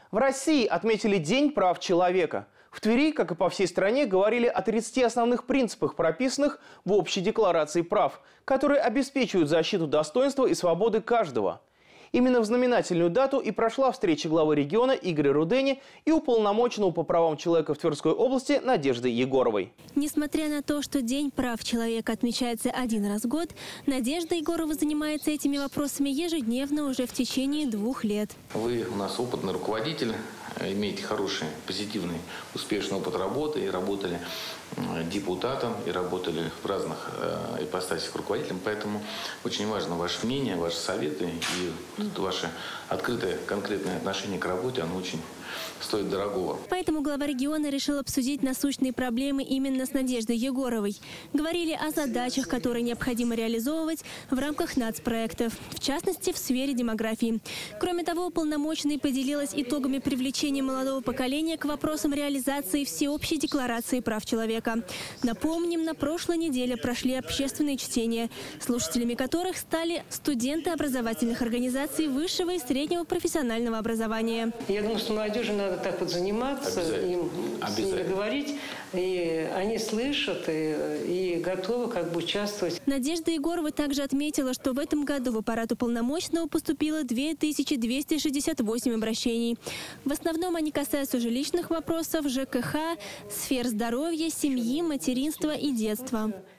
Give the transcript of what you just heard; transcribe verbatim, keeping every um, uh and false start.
В России отметили День прав человека. В Твери, как и по всей стране, говорили о тридцати основных принципах, прописанных в Общей декларации прав, которые обеспечивают защиту достоинства и свободы каждого. Именно в знаменательную дату и прошла встреча главы региона Игоря Рудени и уполномоченного по правам человека в Тверской области Надежды Егоровой. Несмотря на то, что День прав человека отмечается один раз в год, Надежда Егорова занимается этими вопросами ежедневно уже в течение двух лет. Вы у нас опытный руководитель, имеете хороший, позитивный, успешный опыт работы, и работали депутатом, и работали в разных э, ипостасях руководителем. Поэтому очень важно ваше мнение, ваши советы и вот ваше открытое, конкретное отношение к работе, оно очень стоит дорогого. Поэтому глава региона решил обсудить насущные проблемы именно с Надеждой Егоровой. Говорили о задачах, которые необходимо реализовывать в рамках нацпроектов, в частности, в сфере демографии. Кроме того, уполномоченная поделилась итогами привлечения молодого поколения к вопросам реализации Всеобщей декларации прав человека. Напомним, на прошлой неделе прошли общественные чтения, слушателями которых стали студенты образовательных организаций высшего и среднего профессионального образования. Я думаю, что молодежи надо так вот заниматься, им с ними говорить, и они слышат и, и готовы как бы участвовать. Надежда Егорова также отметила, что в этом году в аппарат уполномоченного поступило две тысячи двести шестьдесят восемь обращений. В основном они касаются жилищных вопросов, ЖКХ, сфер здоровья, семьи, материнства и детства.